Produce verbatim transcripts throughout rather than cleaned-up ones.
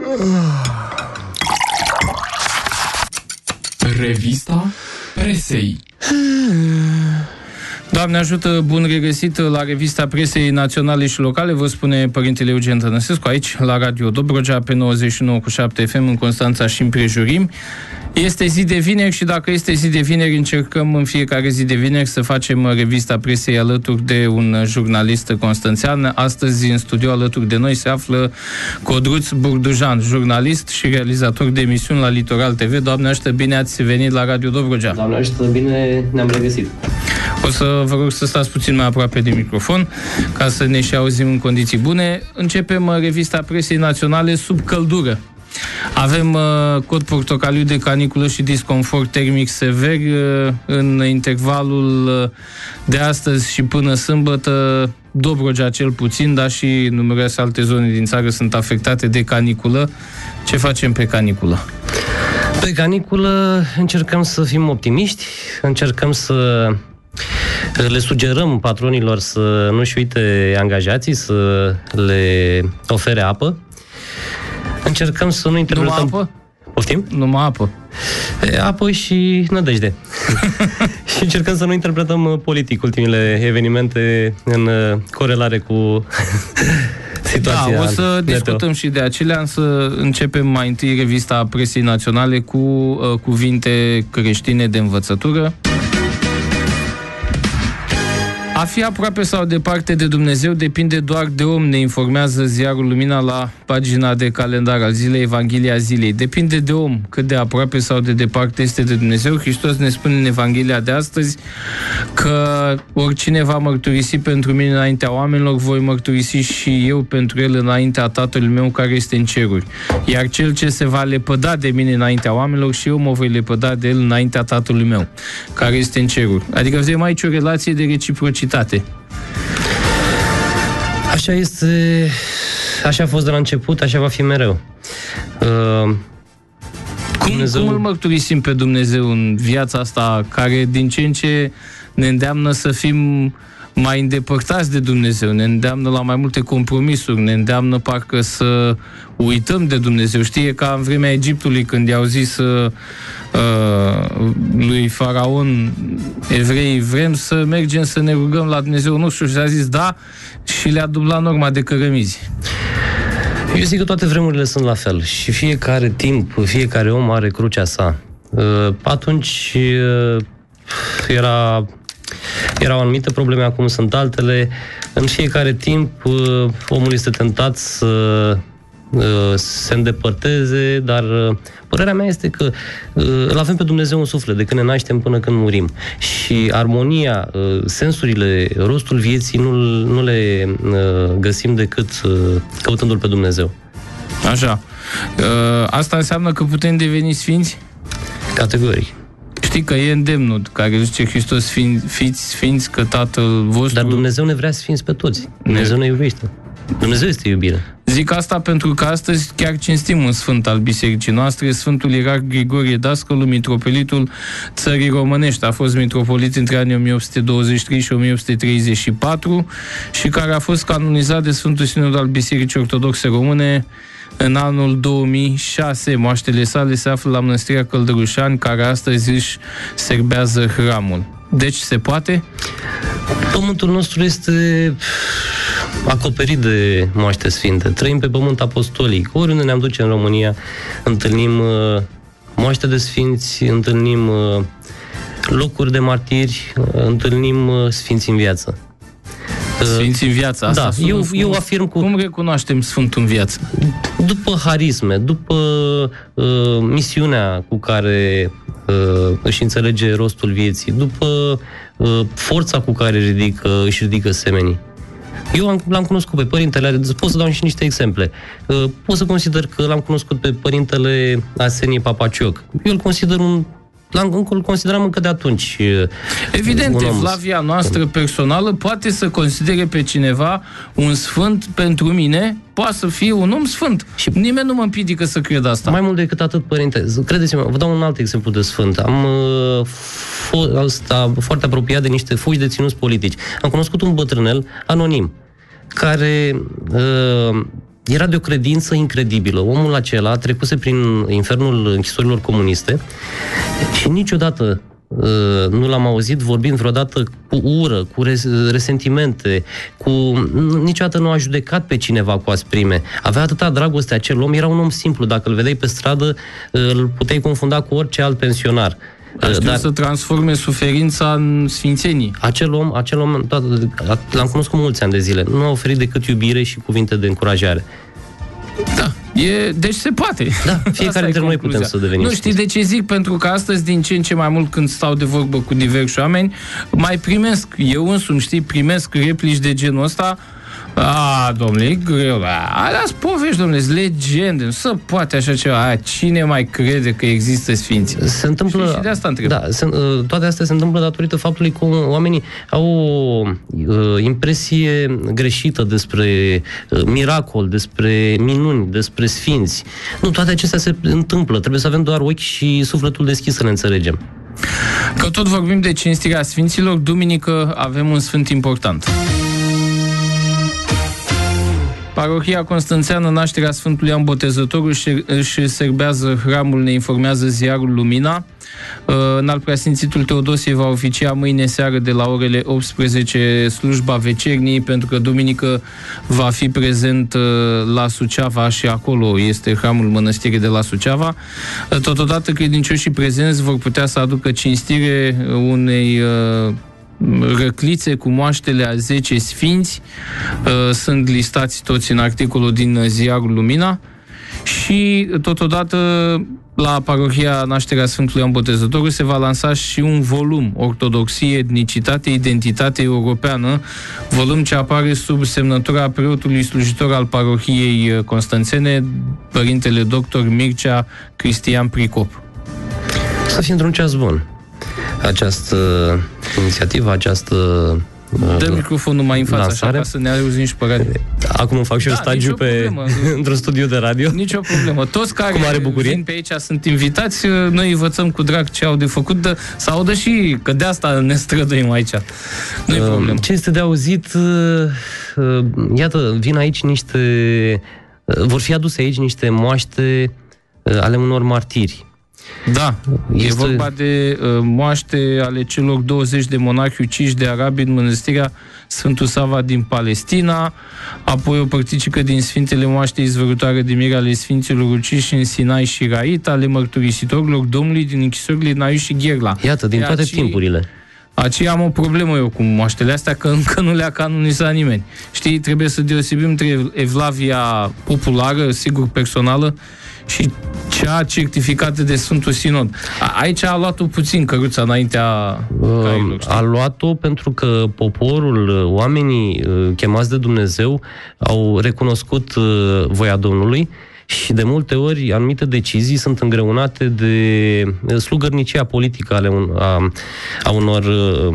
Revista Presei. Doamne ajută, bun regăsit la Revista Presei Naționale și Locale, vă spune Părintele Eugen Tănăsescu, aici la Radio Dobrogea, pe nouăzeci și nouă virgulă șapte F M, în Constanța și împrejurimi. Este zi de vineri și dacă este zi de vineri, încercăm în fiecare zi de vineri să facem Revista Presei alături de un jurnalist constanțean. Astăzi, în studio alături de noi, se află Codruț Burdujan, jurnalist și realizator de emisiuni la Litoral T V. Doamne ajută, bine ați venit la Radio Dobrogea. Doamne ajută, bine ne-am regăsit. O să vă rog să stați puțin mai aproape de microfon, ca să ne și auzim în condiții bune. Începem Revista Presei Naționale sub căldură. Avem uh, cod portocaliu de caniculă și disconfort termic sever uh, în intervalul uh, de astăzi și până sâmbătă. Dobrogea cel puțin, dar și numeroase alte zone din țară sunt afectate de caniculă. Ce facem pe caniculă? Pe caniculă încercăm să fim optimiști, încercăm să le sugerăm patronilor să nu-și uite angajații, să le ofere apă. Încercăm să nu interpretăm... Numai apă? Poftim? Numai apă. E, apă și nădejde. Și încercăm să nu interpretăm politic ultimile evenimente în corelare cu situația. Da, o să meteo. discutăm și de acelea, însă începem mai întâi Revista Presei Naționale cu uh, cuvinte creștine de învățătură. A fi aproape sau departe de Dumnezeu depinde doar de om, ne informează ziarul Lumina la pagina de calendar al zilei, Evanghelia zilei. Depinde de om cât de aproape sau de departe este de Dumnezeu. Hristos ne spune în Evanghelia de astăzi că oricine va mărturisi pentru mine înaintea oamenilor, voi mărturisi și eu pentru el înaintea Tatălui meu care este în ceruri. Iar cel ce se va lepăda de mine înaintea oamenilor, și eu mă voi lepăda de el înaintea Tatălui meu care este în ceruri. Adică vedem aici o relație de reciprocitate. Așa este, așa a fost de la început, așa va fi mereu. Uh, cum, Dumnezeu... cum îl mărturisim pe Dumnezeu în viața asta, care din ce în ce ne îndeamnă să fim mai îndepărtați de Dumnezeu, ne îndeamnă la mai multe compromisuri, ne îndeamnă parcă să uităm de Dumnezeu. Știe ca în vremea Egiptului, când i-au zis uh, lui Faraon, evreii, vrem să mergem să ne rugăm la Dumnezeu nostru, și a zis da, și le-a dublat norma de cărămizi. Eu zic că toate vremurile sunt la fel și fiecare timp, fiecare om are crucea sa. Uh, atunci uh, era... Erau anumite probleme, acum sunt altele. În fiecare timp omul este tentat să se îndepărteze, dar părerea mea este că îl avem pe Dumnezeu în suflet de când ne naștem până când murim. Și armonia, sensurile, rostul vieții nu, nu le găsim decât căutându-L pe Dumnezeu. Așa. Asta înseamnă că putem deveni sfinți? Categoric. Știi că e îndemnul care zice Hristos, fiți sfinți că Tatăl vostru... Dar Dumnezeu ne vrea sfinți pe toți. Dumnezeu ne iubește. Dumnezeu este iubire. Zic asta pentru că astăzi chiar cinstim un sfânt al bisericii noastre, Sfântul Ierarh Grigorie Dascălu, mitropolitul țării românești. A fost mitropolit între anii o mie opt sute douăzeci și trei și o mie opt sute treizeci și patru și care a fost canonizat de Sfântul Sinod al Bisericii Ortodoxe Române în anul două mii șase. Moaștele sale se află la Mănăstirea Căldărușani, care astăzi își serbează hramul. Deci se poate? Pământul nostru este acoperit de moaște sfinte. Trăim pe pământ apostolic. Oriunde ne-am duce în România, întâlnim uh, moaște de sfinți, întâlnim uh, locuri de martiri, uh, întâlnim uh, sfinți în viață. Sfinți în viață. Asta da, eu, eu afirm cu... Cum recunoaștem Sfântul în viață? După harisme, după uh, misiunea cu care uh, își înțelege rostul vieții, după uh, forța cu care ridică, își ridică semenii. Eu am, l-am cunoscut pe părintele, pot să dau și niște exemple. Uh, pot să consider că l-am cunoscut pe părintele Arsenie Papacioc. Eu îl consider un L-am, îl consideram încă de atunci. Evident, Evlavia noastră personală poate să considere pe cineva un sfânt. Pentru mine poate să fie un om sfânt. Și nimeni nu mă împiedică să cred asta. Mai mult decât atât, părinte, credeți-mă, vă dau un alt exemplu de sfânt. Am uh, fost foarte apropiat de niște foști deținuți politici. Am cunoscut un bătrânel anonim care uh, era de o credință incredibilă. Omul acela trecuse prin infernul închisorilor comuniste și niciodată nu l-am auzit vorbind vreodată cu ură, cu resentimente, cu... niciodată nu a judecat pe cineva cu asprime. Avea atâta dragoste acel om, era un om simplu. Dacă îl vedeai pe stradă, îl puteai confunda cu orice alt pensionar. Dar știu Dar, să transforme suferința în sfințenii. Acel om, acel om l-am cunoscut mulți ani de zile. Nu a oferit decât iubire și cuvinte de încurajare. Da, e, deci se poate. Da, fiecare dintre noi putem să devenim. Nu știi de ce zic? Pentru că astăzi, din ce în ce mai mult când stau de vorbă cu diversi oameni, mai primesc, eu însumi, știi, primesc replici de genul ăsta. A, domnule, e greu, alea-s povești, domnule, sunt legende, nu se poate așa ceva. A, cine mai crede că există sfinți? Se întâmplă, și, și de asta întreb. Da, se, toate astea se întâmplă datorită faptului că oamenii au o uh, impresie greșită despre uh, miracol, despre minuni, despre sfinți. Nu, toate acestea se întâmplă, trebuie să avem doar ochi și sufletul deschis să ne înțelegem. Că tot vorbim de cinstirea sfinților, duminică avem un sfânt important. Parohia Constanțeană Nașterea Sfântului Ioan Botezătorul își serbează hramul, ne informează ziarul Lumina. În al preasfințitul Teodosie va oficia mâine seară de la orele optsprezece slujba vecerniei, pentru că duminică va fi prezent la Suceava și acolo este hramul mănăstirii de la Suceava. Totodată credincioșii prezenți vor putea să aducă cinstire unei răclițe cu moaștele a zece sfinți, sunt listați toți în articolul din ziarul Lumina. Și totodată la parohia Nașterea Sfântului Ioan Botezătorul se va lansa și un volum, Ortodoxie, etnicitate, identitate europeană, volum ce apare sub semnătura preotului slujitor al parohiei constanțene, părintele doctor Mircea Cristian Pricop. Să fie într-un ceas bun această inițiativă, această dă microfonul mai în față, lansare. Așa, ca să ne auzim și pe radio. Acum fac și eu da, stagiu pe, într-un studiu de radio. Nicio problemă. Toți care vin pe aici sunt invitați, noi învățăm cu drag ce au de făcut, de, să audă și că de asta ne străduim aici. Nu-i uh, problemă. Ce este de auzit, uh, iată, vin aici niște, uh, vor fi aduse aici niște moaște uh, ale unor martiri. Da, este... e vorba de uh, moaște ale celor douăzeci de monahi uciși de arabi în mănăstirea Sfântul Sava din Palestina, apoi o părticică din Sfintele Moaște izvărutoare de mire ale Sfinților uciși în Sinai și Rait, ale mărturisitorilor Domnului din închisorile Naiu și Gherla. Iată, din toate Aci... timpurile. Aceea am o problemă eu cu moaștele astea, că încă nu le-a canonizat nimeni. Știi, trebuie să deosebim între Evlavia populară, sigur personală, și cea certificată de Sfântul Sinod. Aici a luat-o puțin căruța înaintea cailor, știi? A luat-o pentru că poporul, oamenii chemați de Dumnezeu au recunoscut voia Domnului și de multe ori anumite decizii sunt îngreunate de slugărnicia politică ale un, a, a unor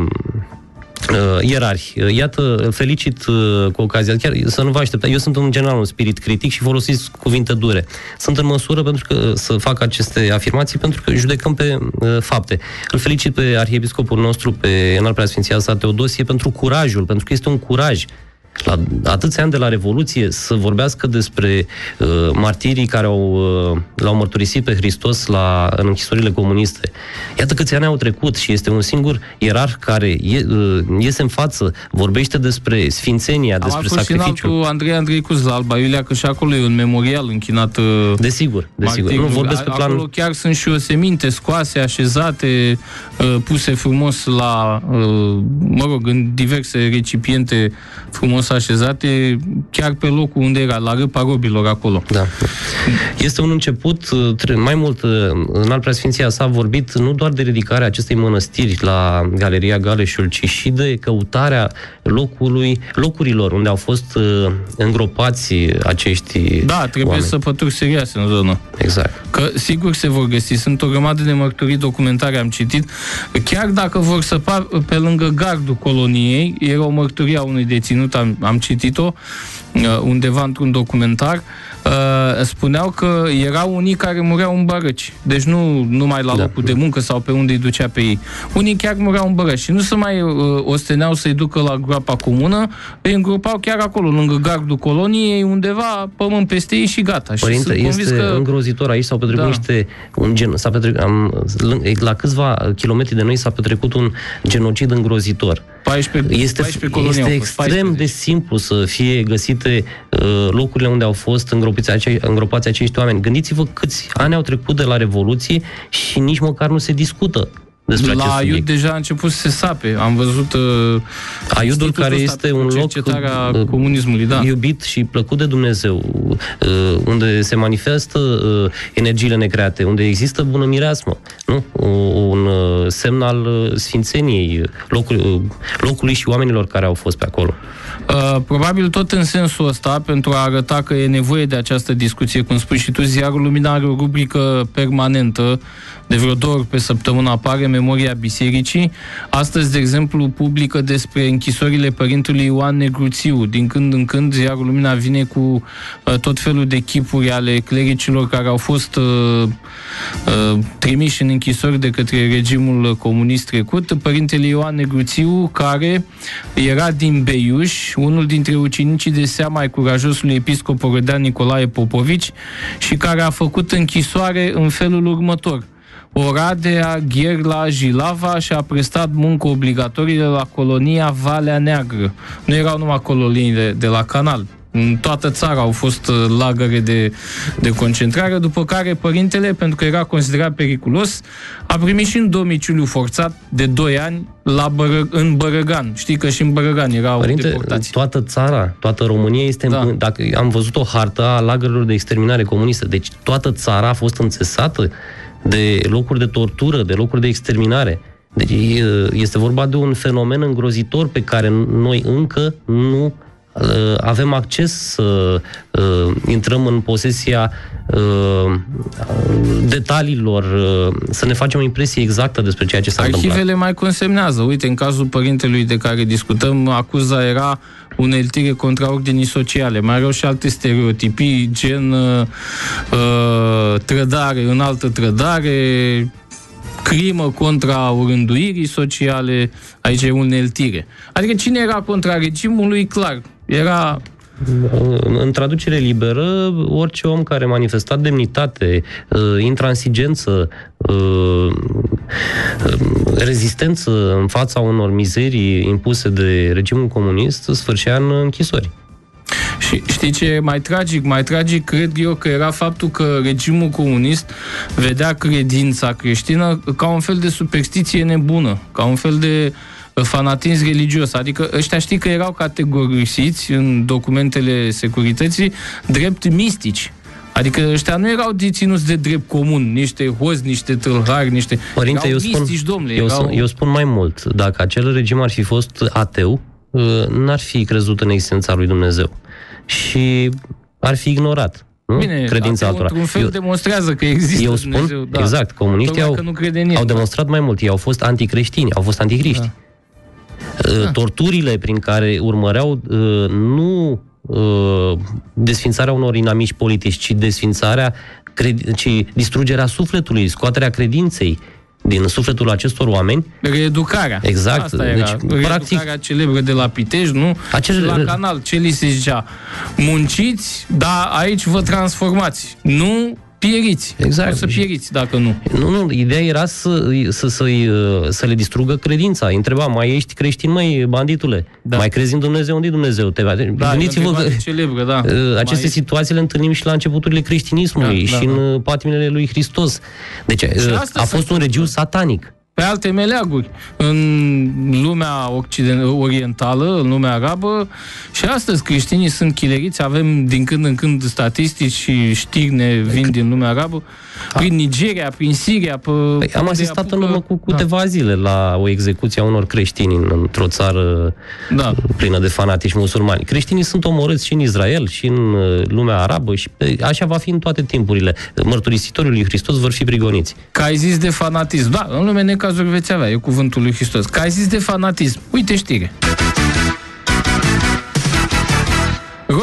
Uh, ierarhi. Iată, felicit uh, cu ocazia, chiar să nu vă așteptați, eu sunt în general un spirit critic și folosiți cuvinte dure. Sunt în măsură pentru că să fac aceste afirmații pentru că judecăm pe uh, fapte. Îl felicit pe arhiepiscopul nostru, pe înalt preasfinția sa Teodosie, pentru curajul, pentru că este un curaj la atâția ani de la Revoluție să vorbească despre uh, martirii care au, uh, l-au mărturisit pe Hristos la, în închisorile comuniste. Iată câți ani au trecut și este un singur ierarh care e, uh, iese în față, vorbește despre sfințenia, am despre sacrificiu. Am Andrei Andrei Cuz la Alba Iulia, că și acolo e un memorial închinat. Uh, desigur, desigur. Nu vorbesc pe plan... Acolo chiar sunt și oseminte scoase, așezate, uh, puse frumos la, uh, mă rog, în diverse recipiente frumos așezate, chiar pe locul unde era, la râpa robilor acolo. Da. Este un început, mai mult, înalt preasfinția s-a vorbit nu doar de ridicarea acestei mănăstiri la Galeria Galeșul, ci și de căutarea locului, locurilor unde au fost uh, îngropați acești Da, trebuie oameni. să pături serioase în zonă. Exact. Că sigur se vor găsi. Sunt o grămadă de mărturii documentare, am citit. Chiar dacă vor săpa pe lângă gardul coloniei, era o mărturie a unui deținut, am, am citit-o, undeva într-un documentar, spuneau că erau unii care mureau în bărăci. Deci nu numai la locul da. de muncă sau pe unde îi ducea pe ei. Unii chiar mureau în bărăci și nu se mai osteneau să-i ducă la groapa comună, îi îngropau chiar acolo, lângă gardul coloniei, undeva, pământ peste ei și gata. Părinte, și este că... îngrozitor. Aici s-au petrecut da. niște... Un gen, s-a petrecut, am, la câțiva kilometri de noi s-a petrecut un genocid îngrozitor. paisprezece, este paisprezece este extrem paisprezece. de simplu să fie găsite uh, locurile unde au fost îngropați, ace- îngropați acești oameni. Gândiți-vă câți ani au trecut de la Revoluție și nici măcar nu se discută despre la acest subiect. Aiud deja a început să se sape. Am văzut uh, Aiudul, care este un loc uh, comunismului, da. iubit și plăcut de Dumnezeu, uh, unde se manifestă uh, energiile necreate, unde există bună mireasmă, nu? Un uh, semn al uh, sfințeniei locului, uh, locului și oamenilor care au fost pe acolo. Uh, probabil tot în sensul ăsta, pentru a arăta că e nevoie de această discuție, cum spui și tu, Ziarul Lumina are o rubrică permanentă, de vreo două ori pe săptămână apare Memoria Bisericii. Astăzi, de exemplu, publică despre închisorile părintelui Ioan Negruțiu. Din când în când, Ziarul Lumina vine cu uh, tot felul de chipuri ale clericilor care au fost uh, uh, trimiși în închisori de către regimul comunist trecut. Părintele Ioan Negruțiu, care era din Beiuș, unul dintre ucenicii de seamă ai curajosului episcop orădean Nicolae Popovici, și care a făcut închisoare în felul următor. Oradea, Gherla, Jilava și a prestat muncă obligatorie la colonia Valea Neagră. Nu erau numai coloniile de la Canal. În toată țara au fost lagăre de, de concentrare, după care părintele, pentru că era considerat periculos, a primit și în domiciliu forțat de doi ani la Bără, în Bărăgan. Știi că și în Bărăgan erau Părinte, deportați. Toată țara, toată România este... Da. În, dacă am văzut o hartă a lagărilor de exterminare comunistă, deci toată țara a fost înțesată de locuri de tortură, de locuri de exterminare. Deci este vorba de un fenomen îngrozitor pe care noi încă nu avem acces să uh, intrăm în posesia uh, detaliilor, uh, să ne facem o impresie exactă despre ceea ce s-a întâmplat. Arhivele mai consemnează. Uite, în cazul părintelui de care discutăm, acuza era uneltire contra ordinii sociale. Mai erau și alte stereotipii, gen uh, trădare, înaltă trădare, crimă contra orânduirii sociale, aici e uneltire. Adică cine era contra regimului, clar, era... În traducere liberă, orice om care manifesta demnitate, intransigență, rezistență în fața unor mizerii impuse de regimul comunist, sfârșea în închisori. Și știi ce e mai tragic? Mai tragic cred eu că era faptul că regimul comunist vedea credința creștină ca un fel de superstiție nebună, ca un fel de fanatism religios. Adică ăștia știi că erau categorisiți în documentele securității drept mistici. Adică ăștia nu erau deținuți de drept comun, niște hoți, niște tâlhari, niște... Părinte, eu spun, mistici, domnule, eu, erau... eu spun mai mult. Dacă acel regim ar fi fost ateu, n-ar fi crezut în existența lui Dumnezeu. Și ar fi ignorat. Nu? Bine, credința altora. Într-un fel eu, demonstrează că există eu spun, Dumnezeu. Da. Exact, comuniștii au, au demonstrat mai mult. Ei au fost anticreștini, au fost anticriști. Da. Torturile prin care urmăreau nu desfințarea unor inamici politici, ci desfințarea, ci distrugerea sufletului, scoaterea credinței din sufletul acestor oameni. Reeducarea. Exact. Asta era. Deci, Reeducarea practic, celebră de la Pitești, nu? Acele... La Canal, ce li se zicea? Munciți, dar aici vă transformați. Nu pieriți. Exact. O să pieriți, dacă nu. Nu, nu, ideea era să, să, să, să le distrugă credința. Îi întreba, mai ești creștin, măi, banditule? Da. Mai crezi în Dumnezeu? Unde-i Dumnezeu? Te... Da, gândiți-vă că celebră, da. aceste mai... situații le întâlnim și la începuturile creștinismului, da, și da, în da. patimile lui Hristos. Deci a fost un regim satanic. Pe alte meleaguri, în lumea occident- orientală, în lumea arabă, și astăzi creștinii sunt chileriți, avem din când în când statistici și știri ne vin din lumea arabă, prin Nigeria, prin Siria. Pe păi, am asistat apucă... în urmă cu câteva da. zile la o execuție a unor creștini într-o țară da. plină de fanatici musulmani. Creștinii sunt omorâți și în Israel, și în lumea arabă, și așa va fi în toate timpurile. Mărturisitorii lui Hristos vor fi prigoniți. Că ai zis de fanatism. Da, în lume necazuri veți avea, e cuvântul lui Hristos. Că ai zis de fanatism. Uite știre.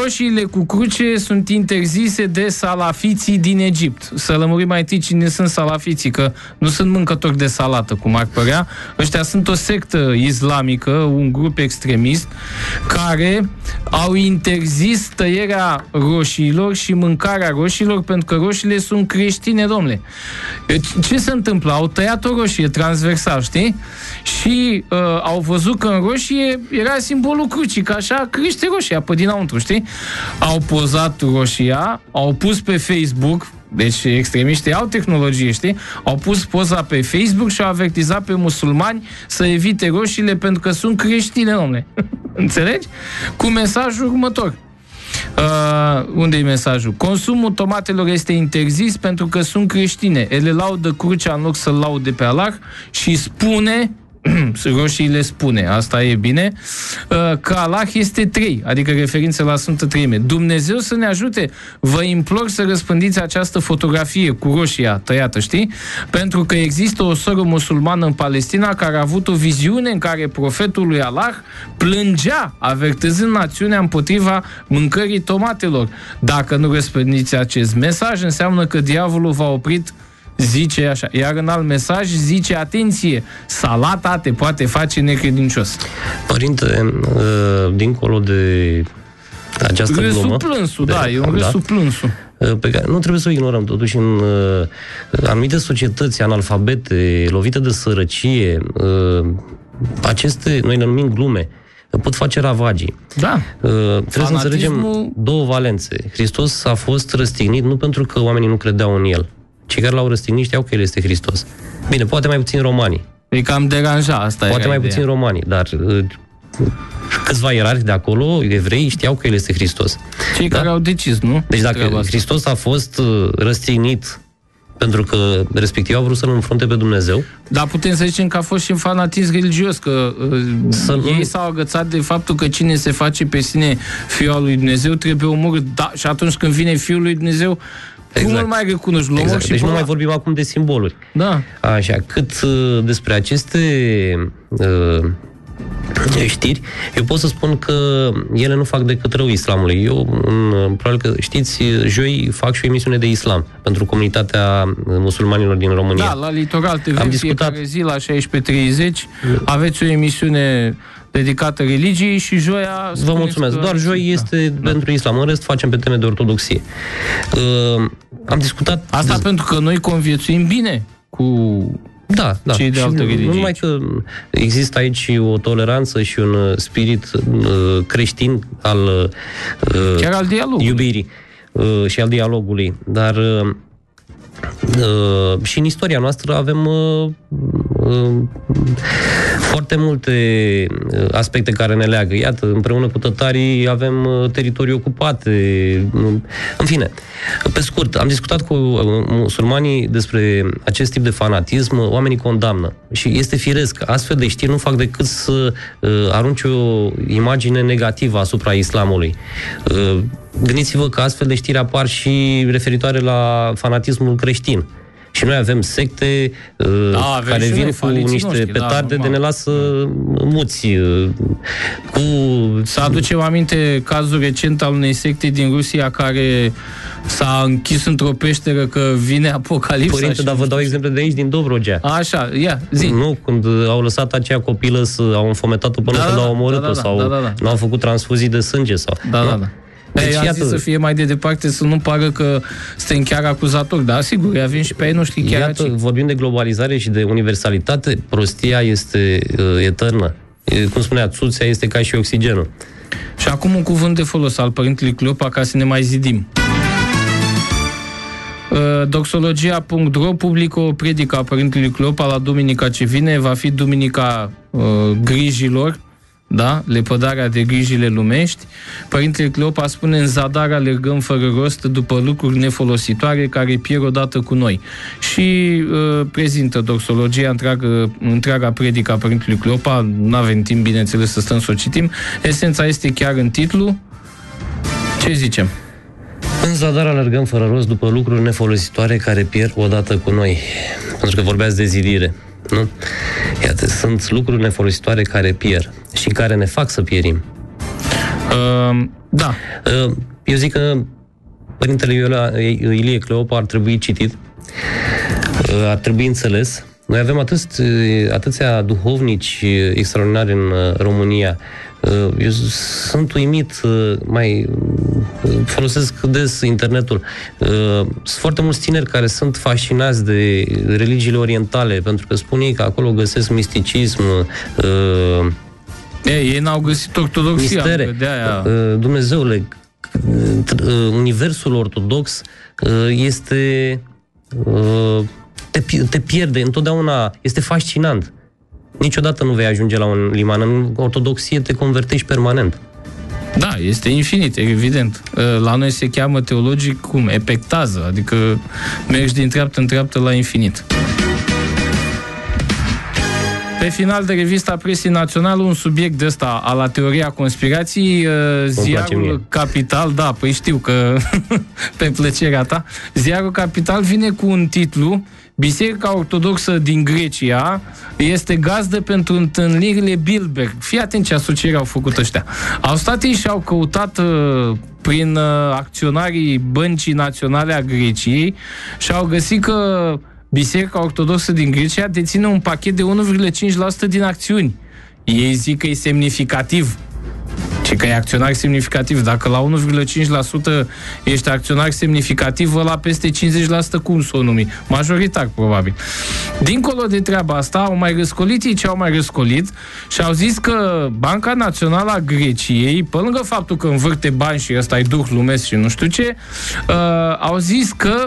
roșiile cu cruce sunt interzise de salafiții din Egipt. Să lămurim mai întâi cine sunt salafiții, că nu sunt mâncători de salată, cum ar părea. Ăștia sunt o sectă islamică, un grup extremist, care au interzis tăierea roșiilor și mâncarea roșiilor, pentru că roșiile sunt creștine, domnule. Ce se întâmplă? Au tăiat o roșie transversal, știi? Și uh, au văzut că în roșie era simbolul crucii, că așa crește roșia pe dinăuntru, știi? Au pozat roșia, au pus pe Facebook, deci extremiștii au tehnologie, știi? Au pus poza pe Facebook și au avertizat pe musulmani să evite roșiile pentru că sunt creștine, domnule. Înțelegi? Cu mesajul următor. Uh, unde e mesajul? Consumul tomatelor este interzis pentru că sunt creștine. Ele laudă crucea în loc să laude pe Allah și spune, roșiile spune, asta e bine, că Allah este trei, adică referință la Sfântă Treime. Dumnezeu să ne ajute, vă implor să răspândiți această fotografie cu roșia tăiată, știi? Pentru că există o soră musulmană în Palestina care a avut o viziune în care profetul lui Allah plângea, avertizând națiunea împotriva mâncării tomatelor. Dacă nu răspândiți acest mesaj, înseamnă că diavolul v-a oprit, zice așa. Iar în alt mesaj zice, atenție, salata te poate face necredincios. Părinte, dincolo de această râsul glumă... plânsul, da, e un râsul plânsul. Pe care nu trebuie să o ignorăm. Totuși, în anumite societăți analfabete, lovite de sărăcie, aceste, noi le numim glume, pot face ravagii. Da. Uh, trebuie Fanatismul... să înțelegem două valențe. Hristos a fost răstignit nu pentru că oamenii nu credeau în El. Cei care l-au răstignit știau că El este Hristos. Bine, poate mai puțin romanii. E cam deranja, asta Poate mai ideea. puțin romanii, dar uh, câțiva ierarhi de acolo, evrei, știau că El este Hristos. Cei da? care au decis, nu? Deci dacă Hristos a fost uh, răstignit pentru că respectiv au vrut să-L înfrunte pe Dumnezeu. Dar putem să zicem că a fost și un fanatism religios, că uh, ei s-au agățat de faptul că cine se face pe sine Fiul al lui Dumnezeu trebuie omorât. Da, și atunci când vine Fiul lui Dumnezeu, exact. Cum îl mai recunoști? Exact. Și deci nu mai vorbim acum de simboluri. Da. Așa, cât uh, despre aceste uh, știri, eu pot să spun că ele nu fac decât rău islamului. Eu, în, probabil că știți, joi fac și o emisiune de islam pentru comunitatea musulmanilor din România. Da, la Litoral T V, am discutat fiecare zi la șaisprezece treizeci aveți o emisiune dedicată religiei și joia... Vă mulțumesc. Doar joi este da. pentru islam. În rest facem pe teme de ortodoxie. Uh, am discutat... Asta pentru că noi conviețuim bine cu... Da, da. Cei de altă religie. Nu numai că există aici o toleranță și un spirit uh, creștin al uh, chiar al dialogului. Iubirii uh, și al dialogului, dar uh, uh, și în istoria noastră avem uh, uh, foarte multe aspecte care ne leagă. Iată, împreună cu tătarii avem teritorii ocupate. În fine, pe scurt, am discutat cu musulmanii despre acest tip de fanatism. Oamenii condamnă. Și este firesc. Astfel de știri nu fac decât să arunce o imagine negativă asupra islamului. Gândiți-vă că astfel de știri apar și referitoare la fanatismul creștin. Și noi avem secte uh, da, care vin cu niște noștri, petarde da, de ne lasă muți. Uh, cu... Să aducem aminte cazul recent al unei secte din Rusia care s-a închis într-o peșteră că vine apocalipsa. Părinte, și... dar vă dau exemple de aici, din Dobrogea. Așa, ia, zi. Nu, când au lăsat acea copilă să au înfometat-o până da, când da, au omorât-o da, da, sau da, da, da. nu au făcut transfuzii de sânge. Sau, da, nu? da, da. Deci, deci, am iată, zis să fie mai de departe, să nu pară că suntem chiar acuzatori, dar sigur, avem și pe ei noștri chiar iată, aici. Vorbim de globalizare și de universalitate, prostia este uh, eternă. E, cum spunea, țuțea este ca și oxigenul. Și acum un cuvânt de folos al Părintelui Cleopa ca să ne mai zidim. Uh, doxologia punct ro publică o predică a Părintelui Cleopa la duminica ce vine, va fi duminica uh, grijilor, da? Lepădarea de grijile lumești. Părintele Cleopa spune: în zadar alergăm fără rost după lucruri nefolositoare care pierd odată cu noi. Și uh, prezintă doxologia întreagă, întreaga predică a Părintelui Cleopa. Nu avem timp, bineînțeles, să stăm să o citim. Esența este chiar în titlu. Ce zicem? În zadar alergăm fără rost după lucruri nefolositoare care pierd odată cu noi. Pentru că vorbeați de zidire, nu? Iată, sunt lucruri nefolositoare care pierd și care ne fac să pierim. Uh, da. Uh, eu zic că Părintele Ilie Cleopa ar trebui citit, uh, ar trebui înțeles. Noi avem atât, atâția duhovnici extraordinari în România. Eu sunt uimit, mai folosesc des internetul. Sunt foarte mulți tineri care sunt fascinați de religiile orientale, pentru că spun ei că acolo găsesc misticism, ei, ei n-au găsit ortodoxia, mistere. de-aia. Dumnezeule, universul ortodox este... Te, te pierde, întotdeauna este fascinant. Niciodată nu vei ajunge la un liman. În ortodoxie te convertești permanent. Da, este infinit, evident. La noi se cheamă teologic cum? Epectază, adică mergi din treaptă în treaptă la infinit. Pe final de revista Presii Națională, un subiect de ăsta, a la teoria conspirației, ziarul Capital, da, păi știu că pe plăcerea ta, ziarul Capital vine cu un titlu: Biserica Ortodoxă din Grecia este gazdă pentru întâlnirile Bilderberg. Fii atent ce asocieri au făcut ăștia. Au stat ei și au căutat prin acționarii Băncii Naționale a Greciei și au găsit că Biserica Ortodoxă din Grecia deține un pachet de unu virgulă cinci la sută din acțiuni. Ei zic că e semnificativ. Ce că e acționar semnificativ. Dacă la unu virgulă cinci la sută ești acționar semnificativ, ăla peste cincizeci la sută cum s-o numi? Majoritar, probabil. Dincolo de treaba asta, au mai răscolit ei ce au mai răscolit și au zis că Banca Națională a Greciei, pe lângă faptul că învârte bani și ăsta e duh lumesc și nu știu ce, uh, au zis că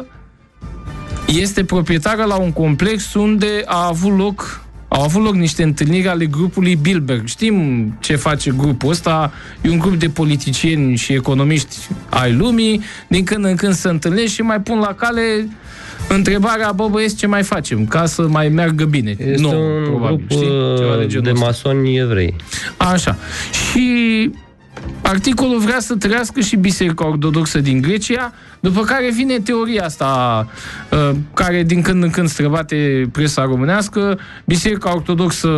este proprietară la un complex unde a avut loc Au avut loc niște întâlniri ale grupului Bilderberg. Știm ce face grupul ăsta. E un grup de politicieni și economiști ai lumii. Din când în când se întâlnesc și mai pun la cale întrebarea: bă, băieți, ce mai facem ca să mai meargă bine? Este nou, un probabil, grup știi? Ceva de, genul de masoni evrei. Așa. Și articolul vrea să trăiască și Biserica Ortodoxă din Grecia, după care vine teoria asta, care din când în când străbate presa românească: Biserica Ortodoxă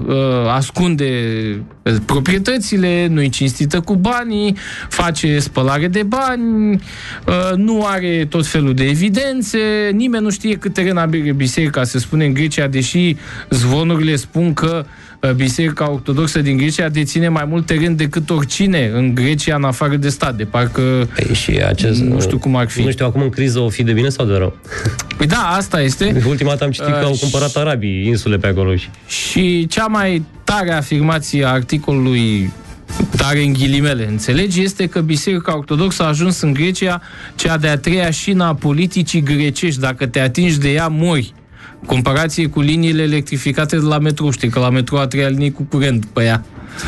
ascunde proprietățile, nu-i cinstită cu banii, face spălare de bani, nu are tot felul de evidențe, nimeni nu știe cât teren are biserica, se spune, în Grecia, deși zvonurile spun că Biserica Ortodoxă din Grecia deține mai mult teren decât oricine în Grecia, în afară de stat. De parcă Păi și acest, nu știu cum ar fi. Nu știu, acum în criză o fi de bine sau de rău? Păi da, asta este. Ultima dată am citit că au cumpărat arabii insule pe acolo. Și, și cea mai tare afirmație a articolului, tare în ghilimele, înțelegi, este că Biserica Ortodoxă a ajuns în Grecia cea de-a treia șină a politicii grecești. Dacă te atingi de ea, mori. Comparație cu liniile electrificate de la metrou. Știi că la metrou a treia linie cu curent pe ea.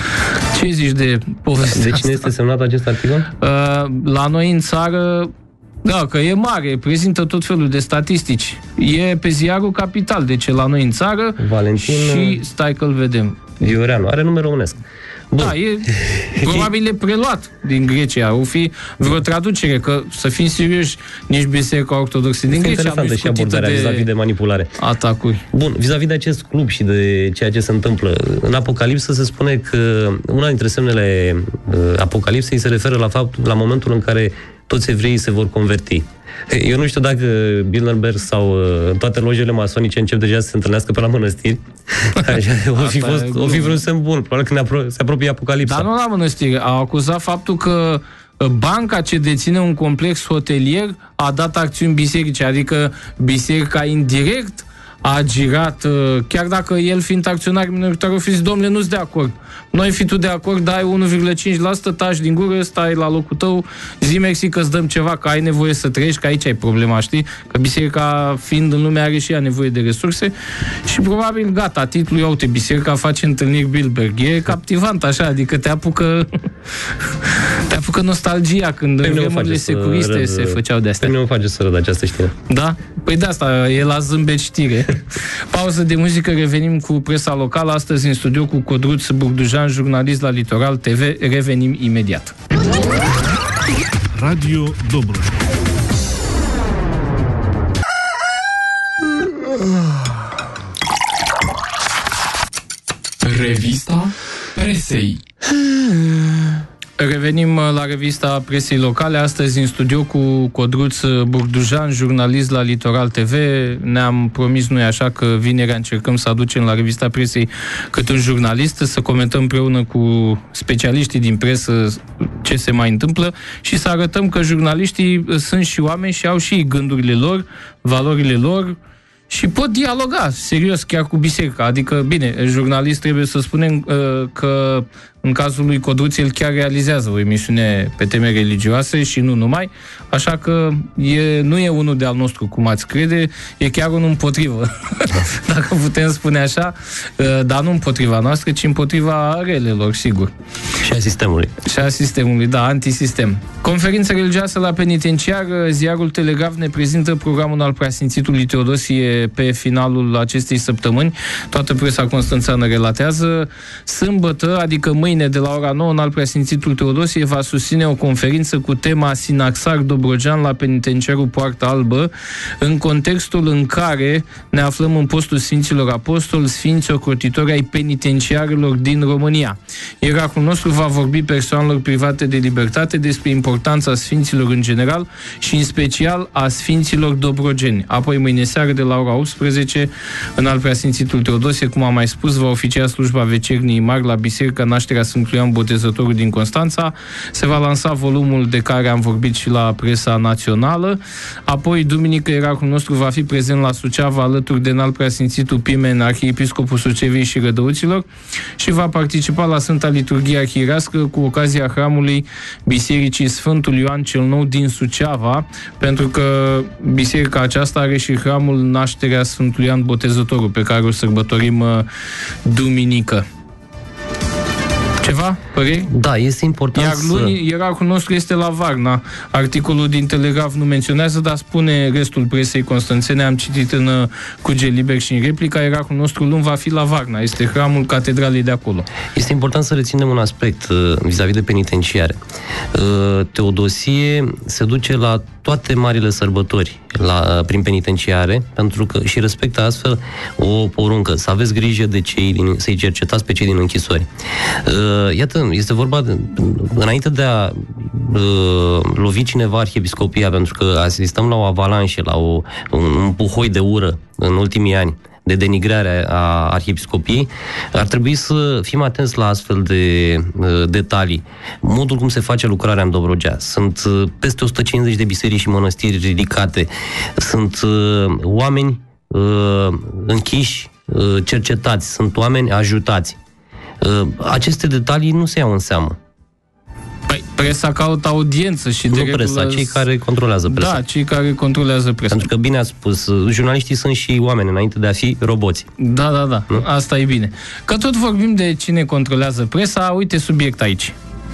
Ce zici de povestea De cine asta? este semnat acest articol? Uh, la noi în țară, da, că e mare, prezintă tot felul de statistici. E pe ziarul Capital, deci e la noi în țară. Valentin și stai că-l vedem. Ioreanu, are nume românesc. Bun. Da, e probabil e preluat din Grecia. O fi vreo traducere, că să fim serioși, nici Biserica Ortodoxă din Grecia nu e și abordarea de vis-a-vis de manipulare. Atacuri. Bun, vis-a-vis de acest club și de ceea ce se întâmplă, în Apocalipsă se spune că una dintre semnele uh, Apocalipsei se referă la faptul, la momentul în care toți evreii se vor converti. Eu nu știu dacă Bilderberg sau uh, toate lojele masonice încep deja să se întâlnească pe la mănăstiri. Așa, o fi, fost, o fi vreun semn bun. Probabil că ne apro- se apropie Apocalipsa. Dar nu la mănăstiri. Au acuzat faptul că banca ce deține un complex hotelier a dat acțiuni biserice, adică biserica indirect a girat, chiar dacă el fiind acționar minoritar, o fi zis: domnule, nu-s de acord. Noi fi tu de acord, dai unu virgulă cinci la sută, taci din gură, stai la locul tău, zi mersi că-ți dăm ceva, că ai nevoie să trăiești, că aici ai problema, știi? Că biserica, fiind în lume, are și ea nevoie de resurse și probabil, gata, titlul, uite, biserica face întâlniri Bilderberg. E captivant așa, adică te apucă te apucă nostalgia când în vremurile securiste râd, se făceau de-astea. Pe mine mă face să râd această știre. Da? Păi de asta e la zâmbet știre. Pauză de muzică, revenim cu presa locală. Astăzi în studio cu Codruț Burdujan, jurnalist la Litoral T V. Revenim imediat. Radio Dobrogea. Revista Presei. Revenim la revista presei locale, astăzi în studio cu Codruț Burdujan, jurnalist la Litoral T V. Ne-am promis, nu-i așa, că vinerea încercăm să aducem la revista presei câte un jurnalist, să comentăm împreună cu specialiștii din presă ce se mai întâmplă și să arătăm că jurnaliștii sunt și oameni și au și gândurile lor, valorile lor, și pot dialoga, serios, chiar cu biserica. Adică, bine, jurnalist trebuie să spunem uh, că în cazul lui Codruț, el chiar realizează o emisiune pe teme religioase și nu numai, așa că e, nu e unul de-al nostru, cum ați crede, e chiar unul împotrivă, dacă putem spune așa, uh, dar nu împotriva noastră, ci împotriva relelor, sigur. Și a sistemului. Și a sistemului, da, antisistem. Conferința religioasă la penitenciar, ziarul Telegraf ne prezintă programul al preasfințitului Teodosie pe finalul acestei săptămâni. Toată presa constanțeană relatează. Sâmbătă, adică mâine de la ora nouă, în al preasfințitul Teodosie va susține o conferință cu tema Sinaxar Dobrogean la penitenciarul Poarta Albă, în contextul în care ne aflăm în postul Sfinților Apostoli, Sfinți ocrotitori ai penitenciarilor din România. Ierarhul nostru va vorbi persoanelor private de libertate despre importanța Sfinților în general și în special a Sfinților Dobrogeni. Apoi mâine seară de la ora optsprezece, în al preasfințitul Teodosie, cum am mai spus, va oficia slujba Vecernii Mari la Biserica Nașterea Sfântului Ioan Botezătorul din Constanța. Se va lansa volumul de care am vorbit și la presa națională. Apoi, duminică, ierarhul nostru va fi prezent la Suceava alături de înalt preasfințitul Pimen, arhiepiscopul Suceviei și Rădăuților, și va participa la Sfânta Liturghie Arhierească cu ocazia hramului Bisericii Sfântul Ioan cel Nou din Suceava, pentru că biserica aceasta are și hramul Nașterea Sfântului Ioan Botezătorul, pe care o sărbătorim uh, duminică. Ceva? Păreri? Da, este important. Iar luni, să... ierarhul nostru este la Varna. Articolul din Telegraf nu menționează, dar spune restul presei constanțene. Am citit în uh, Cuget Liber și în replica. Ierarhul nostru luni va fi la Varna. Este hramul catedralei de acolo. Este important să reținem un aspect uh, vis-a-vis de penitenciare. Uh, Teodosie se duce la toate marile sărbători la, prin penitenciare, pentru că și respectă astfel o poruncă, să aveți grijă de cei din, să-i cercetați pe cei din închisori. Uh, iată, este vorba de, înainte de a uh, lovi cineva arhiepiscopia, pentru că asistăm la o avalanșă, la o, un, un puhoi de ură în ultimii ani de denigrare a arhiepiscopiei, ar trebui să fim atenți la astfel de uh, detalii. Modul cum se face lucrarea în Dobrogea. Sunt uh, peste o sută cincizeci de biserici și mănăstiri ridicate. Sunt uh, oameni uh, închiși, uh, cercetați. Sunt oameni ajutați. Uh, aceste detalii nu se iau în seamă. Păi, presa caută audiență și nu de presa, regulă... cei care controlează presa. Da, cei care controlează presa. Pentru că, bine ați spus, jurnaliștii sunt și oameni înainte de a fi roboți. Da, da, da. Nu? Asta e bine. Că tot vorbim de cine controlează presa, uite subiect aici.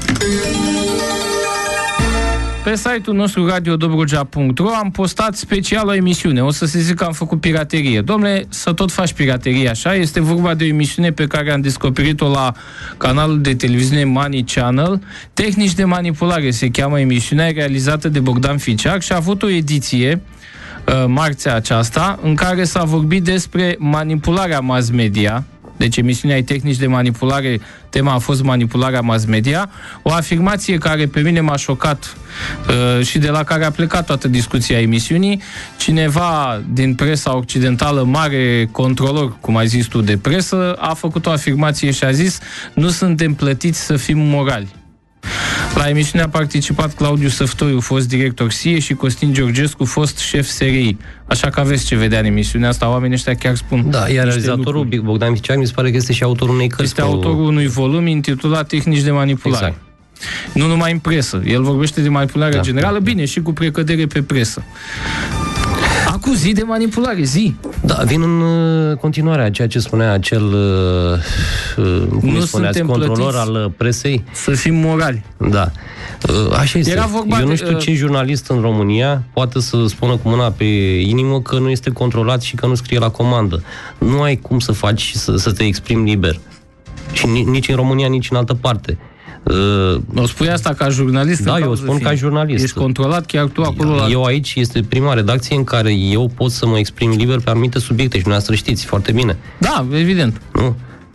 Pe site-ul nostru radio dobrogea punct ro am postat special o emisiune. O să se zic că am făcut piraterie. Dom'le, să tot faci piraterie așa. Este vorba de o emisiune pe care am descoperit-o la canalul de televiziune Money Channel. Tehnici de manipulare se cheamă emisiunea, realizată de Bogdan Ficiac și a avut o ediție marțea aceasta, în care s-a vorbit despre manipularea mass media. Deci emisiunea e tehnici de manipulare, tema a fost manipularea mass media, o afirmație care pe mine m-a șocat uh, și de la care a plecat toată discuția emisiunii. Cineva din presa occidentală, mare controlor, cum ai zis tu, de presă, a făcut o afirmație și a zis: nu suntem plătiți să fim morali. La emisiune a participat Claudiu Săftoiu, fost director S I E, și Costin Georgescu, fost șef S R I. Așa că aveți ce vedea în emisiunea asta, oamenii ăștia chiar spun. Da, iar realizatorul lucruri. Bogdan Ficiac mi se pare că este și autorul unei cărți. Este cu... autorul unui volum intitulat Tehnici de manipulare. Exact. Nu numai în presă. El vorbește de manipularea da, generală, da, bine, da. Și cu precădere pe presă. Acum zi de manipulare, zi. Da, vin în continuare a ceea ce spunea acel uh, cum nu spuneați, controlor al presei. Să fim morali. Da. Uh, așa este. Era vorba Eu nu de, știu uh... ce jurnalist în România poate să spună cu mâna pe inimă că nu este controlat și că nu scrie la comandă. Nu ai cum să faci să, să te exprimi liber. Și nici în România, nici în altă parte. Uh, o spui asta ca jurnalist? Da, eu o spun ca jurnalist. Ești controlat chiar tu acolo? Eu, la... eu aici este prima redacție în care eu pot să mă exprim liber pe anumite subiecte și dumneavoastră știți foarte bine. Da, evident. Nu?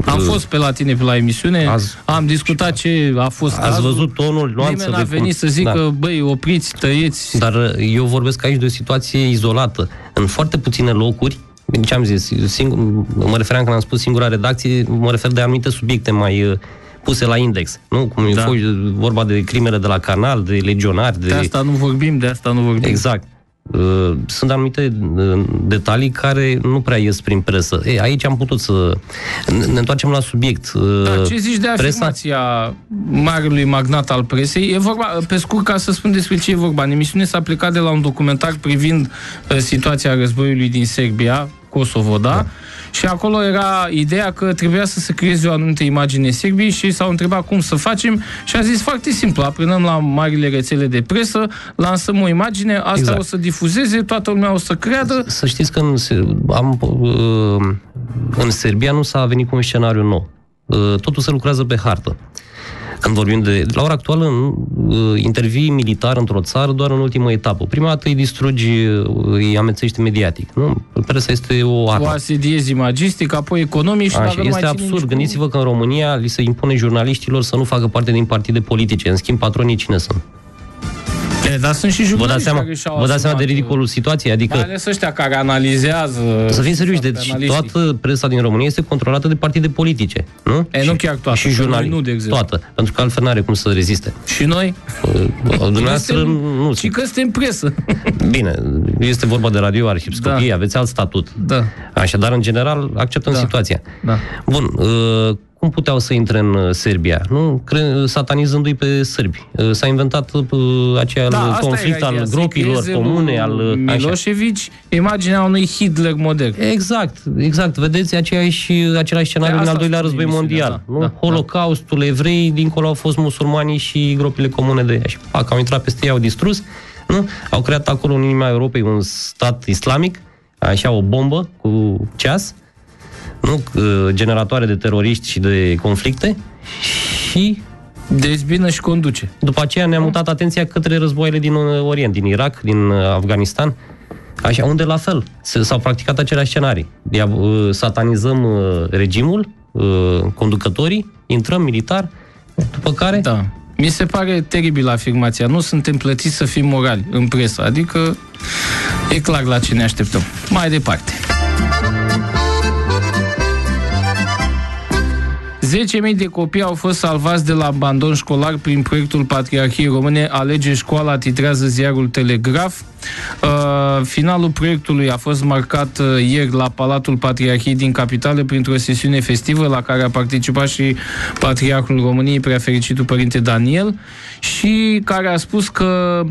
Am fost pe la tine pe la emisiune, azi, am discutat ce a fost Ați cazul, văzut tonul, nuanță. Nimeni a venit cum... să zică, da. băi, opriți, tăieți. Dar eu vorbesc aici de o situație izolată. În foarte puține locuri, ce am zis, singur, mă refeream când am spus singura redacție, mă refer de anumite subiecte mai puse la index, nu? Cum e da. vorba de crimele de la Canal, de legionari. De... de asta nu vorbim, de asta nu vorbim. Exact. Sunt anumite detalii care nu prea ies prin presă. Ei, aici am putut să... Ne întoarcem la subiect. Da, ce zici de afirmația presa... marelui magnat al presei? E vorba, pe scurt, ca să spun despre ce e vorba. În emisiune s-a plecat de la un documentar privind situația războiului din Serbia, Kosovo, da? da. Și acolo era ideea că trebuia să se creeze o anumită imagine Serbiei și s-au întrebat cum să facem și a zis foarte simplu, aprenăm la marile rețele de presă, lansăm o imagine, asta exact. o să difuzeze, toată lumea o să creadă. Să știți că în, am, în Serbia nu s-a venit cu un scenariu nou. Totul se lucrează pe hartă. Când vorbim de... La ora actuală, intervii militar într-o țară doar în ultimă etapă. Prima dată îi distrugi, îi amețești mediatic. Nu? Presa este o armă. O asediezi imagistic, apoi economic și Așa, este absurd. Gândiți-vă că în România li se impune jurnaliștilor să nu facă parte din partide politice. În schimb, patronii cine sunt? E, dar sunt și vă dați seama, vă dați seama de ridicolul situației? Adică, mai ales ăștia care analizează... Să fim serioși, deci toată presa din România este controlată de partide politice, nu? E, nu chiar toată. Și jurnaliști, nu, de exemplu. Toată. Pentru că altfel n-are cum să reziste. Și noi? Dumneavoastră nu. Și că suntem presă. Bine, este vorba de radio, arhipscopie, da. Aveți alt statut. Da. Așadar, în general, acceptăm da. situația. Da. Bun, uh, cum puteau să intre în Serbia? Nu? Satanizându-i pe sârbi. S-a inventat uh, acel da, conflict al gropilor comune, al... Milosevic, imaginea unui Hitler modern. Exact, exact. Vedeți aceeași, același scenariu din al doilea război mondial. Da, nu? Da, Holocaustul, da. Evrei, dincolo au fost musulmanii și gropile comune de ea. Și pac, au intrat peste ei, au distrus. Nu? Au creat acolo în inima Europei un stat islamic, așa o bombă cu ceas, nu? Generatoare de teroriști și de conflicte și dezbină și conduce. După aceea ne-a mutat atenția către războaiele din Orient, din Irak, din Afganistan, așa, unde la fel s-au practicat aceleași scenarii. Satanizăm regimul, conducătorii, intrăm militar, după care... Da. Mi se pare teribil afirmația. Nu suntem plătiți să fim morali în presă. Adică e clar la ce ne așteptăm. Mai departe. zece mii de copii au fost salvați de la abandon școlar prin proiectul Patriarhiei Române Alege școala, titrează ziarul Telegraf. Uh, finalul proiectului a fost marcat uh, ieri la Palatul Patriarhiei din Capitală printr-o sesiune festivă la care a participat și Patriarhul României, Preafericitul Părinte Daniel, și care a spus că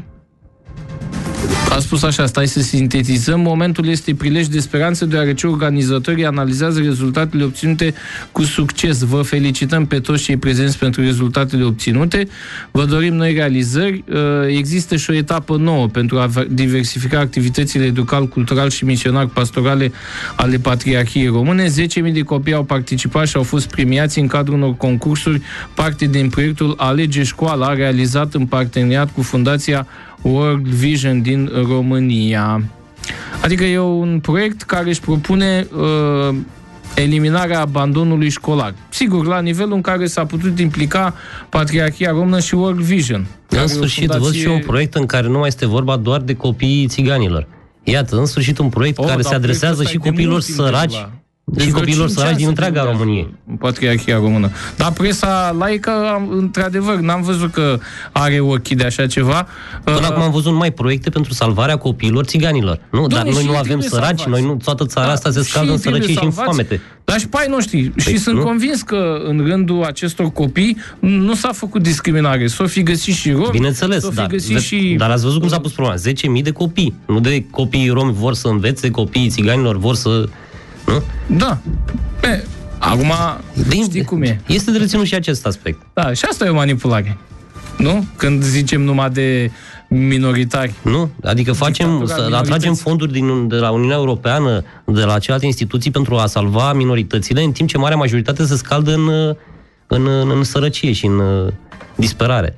a spus așa, stai să sintetizăm, momentul este prilej de speranță deoarece organizatorii analizează rezultatele obținute cu succes. Vă felicităm pe toți cei prezenți pentru rezultatele obținute. Vă dorim noi realizări. Există și o etapă nouă pentru a diversifica activitățile educal, cultural și misionar-pastorale ale Patriarhiei Române. zece mii de copii au participat și au fost premiați în cadrul unor concursuri, parte din proiectul Alege școala, realizat în parteneriat cu Fundația World Vision din România. Adică e un proiect care își propune uh, eliminarea abandonului școlar. Sigur, la nivelul în care s-a putut implica Patriarhia Română și World Vision. În sfârșit, fundație... văd și un proiect în care nu mai este vorba doar de copiii țiganilor. Iată, în sfârșit un proiect oh, care se adresează și copiilor săraci la... Deci și copiilor săraci din întreaga Românie. Patriarhia Română. Dar presa laică, într-adevăr, n-am văzut că are ochii de așa ceva. Până uh, acum am văzut numai proiecte pentru salvarea copiilor țiganilor. Nu? Dar noi nu avem săraci, noi nu, toată țara da, asta se scaldă în sărăcie și în foamete. Dar și pe ai noștri. Păi, și sunt nu? convins că în rândul acestor copii nu s-a făcut discriminare. S-o fi găsit și romi. Bineînțeles, dar, și... dar ați văzut cum s-a pus problema. zece mii de copii. Nu de copiii romi vor să învețe, copiii țiganilor vor să... Nu? Da. E, acum, de, știi cum e. Este de reținut și acest aspect. Da, și asta e o manipulare. Nu? Când zicem numai de minoritari. Nu? Adică facem, să atragem fonduri din, de la Uniunea Europeană, de la celelalte instituții pentru a salva minoritățile, în timp ce marea majoritate se scaldă în, în, în, în sărăcie și în disperare.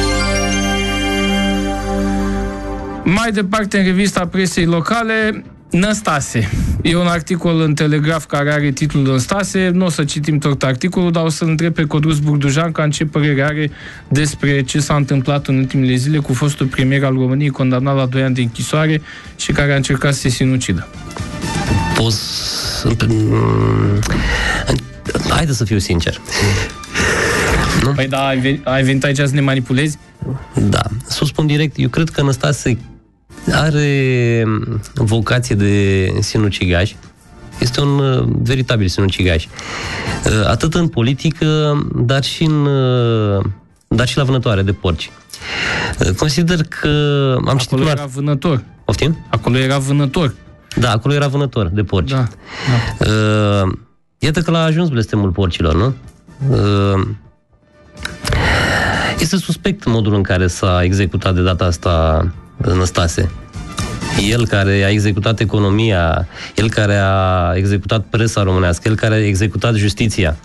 Mai departe, în revista presei locale, Năstase. E un articol în Telegraf care are titlul Năstase. Nu o să citim tot articolul, dar o să-l întreb pe Codruț Burdujan cam ce părere are despre ce s-a întâmplat în ultimele zile cu fostul premier al României condamnat la doi ani de închisoare și care a încercat să se sinucidă. Poți... Haideți să fiu sincer. Nu? Păi da, ai venit, ai venit aici să ne manipulezi? Da. Să spun direct, eu cred că Năstase are vocație de sinucigaș. Este un uh, veritabil sinucigaș. Uh, atât în politică, dar și, în, uh, dar și la vânătoare de porci. Uh, consider că am acolo citit... Acolo era vânător. Poftim? Acolo era vânător. Da, acolo era vânător de porci. Da, da. Uh, iată că l-a ajuns blestemul porcilor, nu? Uh, este suspect modul în care s-a executat de data asta Năstase. El care a executat economia, el care a executat presa românească, el care a executat justiția.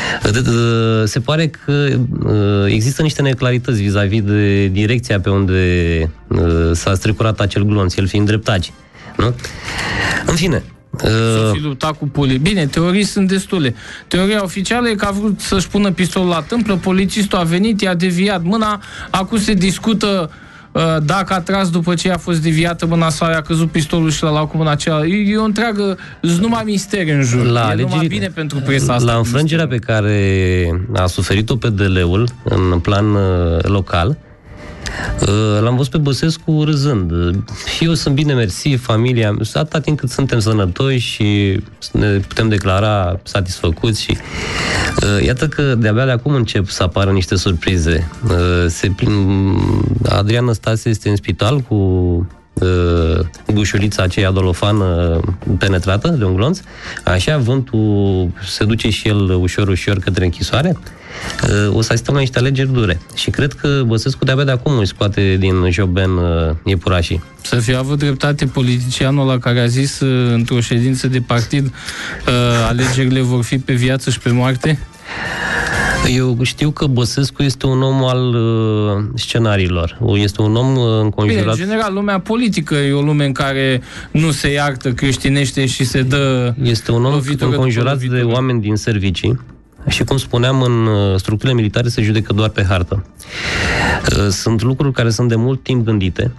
Se pare că există niște neclarități vis-a-vis de direcția pe unde s-a strecurat acel glonț, el fiind dreptaci. Nu? În fine, să fi luptat cu poli. Bine, teorii sunt destule. Teoria oficială e că a vrut să-și pună pistolul la tâmplă, polițistul a venit, i-a deviat mâna, acum se discută uh, dacă a tras după ce a fost deviată mâna sau a căzut pistolul și l-a luat cu mâna aceea. E o întreagă, numai misteri în jur. La e numai bine pentru presa asta. La înfrângerea pe care a suferit-o P D L-ul în plan uh, local, l-am văzut pe Băsescu râzând. Eu sunt bine, mersi, familia, atâta timp cât suntem sănătoși și ne putem declara satisfăcuți și uh, iată că de-abia de acum încep să apară niște surprize. Uh, se plin... Adrian Năstase este în spital cu uh, gușulița aceea dolofană penetrată de un glonț. Așa, vântul se duce și el ușor, ușor către închisoare. O să asistăm la niște alegeri dure. Și cred că Băsescu de-abia de acum îi scoate din joben iepurașii. Să fie avut dreptate politicianul ăla care a zis într-o ședință de partid alegerile vor fi pe viață și pe moarte? Eu știu că Băsescu este un om al uh, scenariilor. Este un om înconjurat... Bine, în general, lumea politică e o lume în care nu se iartă, creștinește și se dă... Este un om înconjurat de oameni din servicii. Și cum spuneam, în structurile militare se judecă doar pe hartă. Sunt lucruri care sunt de mult timp gândite,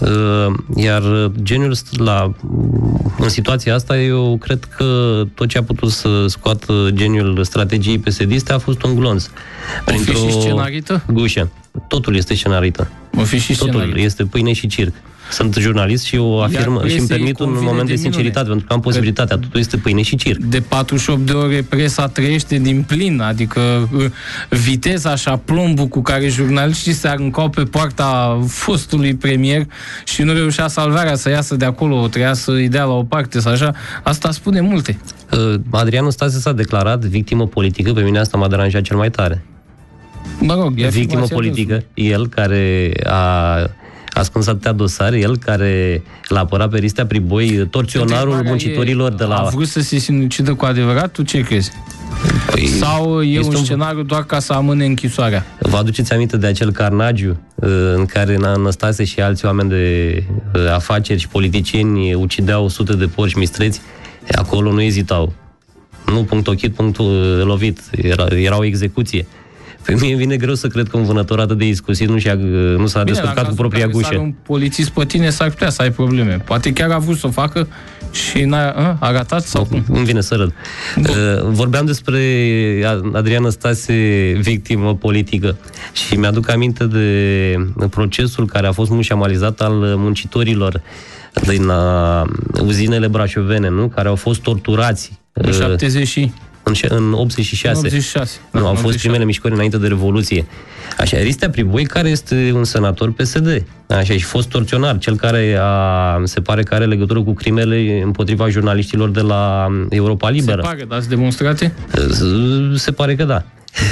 iar geniul la, în situația asta, eu cred că tot ce a putut să scoată geniul strategiei P S D-iste a fost un glonț. O fi și scenarită? Gușă. Totul este scenarită. O fi și Totul scenarită. este pâine și circ. Sunt jurnalist și o afirm și îmi permit un moment de, de sinceritate, pentru că am posibilitatea. Totul este pâine și circ. De patruzeci și opt de ore presa trăiește din plin, adică viteza și aplombul cu care jurnaliștii se aruncau pe poarta fostului premier și nu reușea salvarea să iasă de acolo, trebuia să-i dea la o parte sau așa, asta spune multe. Adrian Năstase s-a declarat victimă politică, pe mine asta m-a deranjat cel mai tare. Mă rog, victimă politică, el care a ascuns atâtea dosare, el care l-a apărat pe Ristea Priboi, torționarul muncitorilor e, de la... A vrut să se sinucidă cu adevărat? Tu ce crezi? Păi, sau e un scenariu doar ca să amâne închisoarea? Vă aduceți aminte de acel carnagiu în care Năstase și alți oameni de afaceri și politicieni ucideau sute de porci mistreți? Acolo nu ezitau. Nu punct ochit, punct lovit. Era, era o execuție. Pe mie vine greu să cred că un vânător atât de iscusit nu, și-a, nu s-a descurcat cu propria gușă. Bine, un polițist pe tine s-ar putea să ai probleme. Poate chiar a vrut să o facă și n-a a, a ratat sau cum? Îmi vine să râd. Uh, vorbeam despre Adrian Năstase, victimă politică, și mi-aduc aminte de procesul care a fost mușamalizat al muncitorilor din uh, uzinele brașovene, nu? Care au fost torturați. În șaptezeci și... În optzeci și șase. În optzeci și șase. Nu, au fost primele mișcări înainte de Revoluție. Așa, Ristea Priboi, care este un senator P S D. Așa, și fost torționar, cel care a, se pare că are legătură cu crimele împotriva jurnaliștilor de la Europa Liberă. Se pare, dați demonstrate? Se pare că da.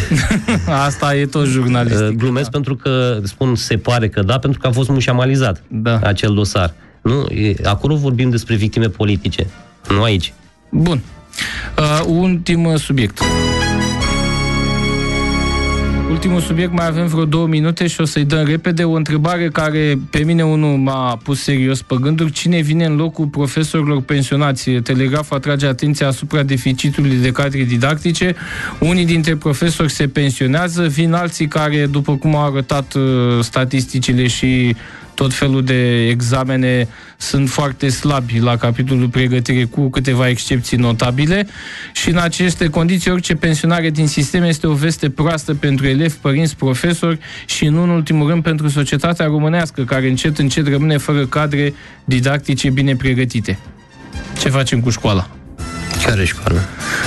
Asta e tot jurnalistic. Glumesc, da. Pentru că, spun se pare că da, pentru că a fost mușamalizat, da, acel dosar. Nu? Acolo vorbim despre victime politice, nu aici. Bun. Uh, ultim subiect. Ultimul subiect, mai avem vreo două minute și o să-i dăm repede. O întrebare care pe mine unul m-a pus serios pe gânduri. Cine vine în locul profesorilor pensionați? Telegraful atrage atenția asupra deficitului de cadre didactice. Unii dintre profesori se pensionează, vin alții care, după cum au arătat uh, statisticile și tot felul de examene, sunt foarte slabi la capitolul pregătire, cu câteva excepții notabile, și în aceste condiții orice pensionare din sistem este o veste proastă pentru elevi, părinți, profesori și, în ultimul rând, pentru societatea românească, care încet, încet rămâne fără cadre didactice bine pregătite. Ce facem cu școala? Care școală?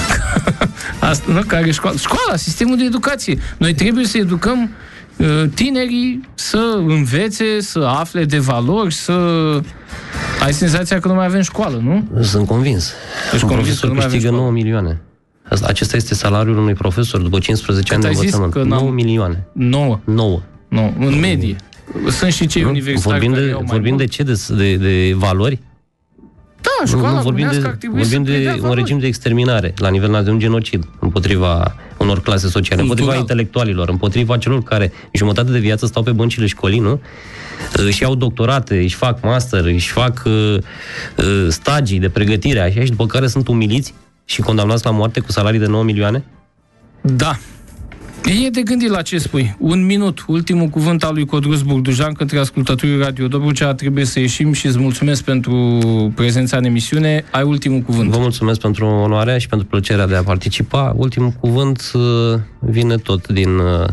Asta, nu? Care școală? Școala, sistemul de educație. Noi trebuie să educăm tinerii să învețe, să afle de valori, să... Ai senzația că nu mai avem școală, nu? Sunt convins. Ești Un convins profesor câștigă nouă milioane. Acesta este salariul unui profesor după cincisprezece ani de învățământ. nouă milioane. nouă? nouă. nouă. În medie. Sunt și cei universitari vorbim care de, iau mai vorbim mult. de ce? De, de, de valori? Da, școala nu, nu vorbim de, vorbim de un regim de exterminare la nivel național, un genocid împotriva unor clase sociale, Cultural. împotriva intelectualilor, împotriva celor care jumătate de viață stau pe băncile școlii, nu? Își iau doctorate, își fac master, își fac uh, uh, stagii de pregătire, așa, și după care sunt umiliți și condamnați la moarte cu salarii de nouă milioane? Da. E de gândit la ce spui. Un minut, ultimul cuvânt al lui Codruț Burdujan către ascultătorii Radio Dobrogea. Trebuie să ieșim și îți mulțumesc pentru prezența în emisiune. Ai ultimul cuvânt. Vă mulțumesc pentru onoarea și pentru plăcerea de a participa. Ultimul cuvânt vine tot din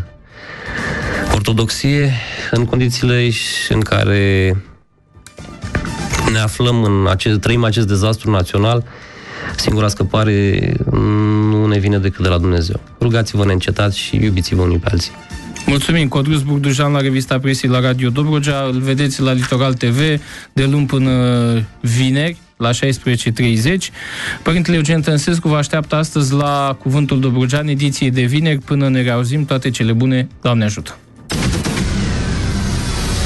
ortodoxie, în condițiile în care ne aflăm, în acest, trăim acest dezastru național. Singura scăpare nu ne vine decât de la Dumnezeu. Rugați-vă neîncetat și iubiți-vă unii pe alții. Mulțumim. Codruț Burdujan la Revista Presei la Radio Dobrogea. Îl vedeți la Litoral T V de luni până vineri la șaisprezece treizeci. Părintele Eugen Tănsescu vă așteaptă astăzi la Cuvântul Dobrogean, ediție de vineri. Până ne reauzim, toate cele bune. Doamne ajută!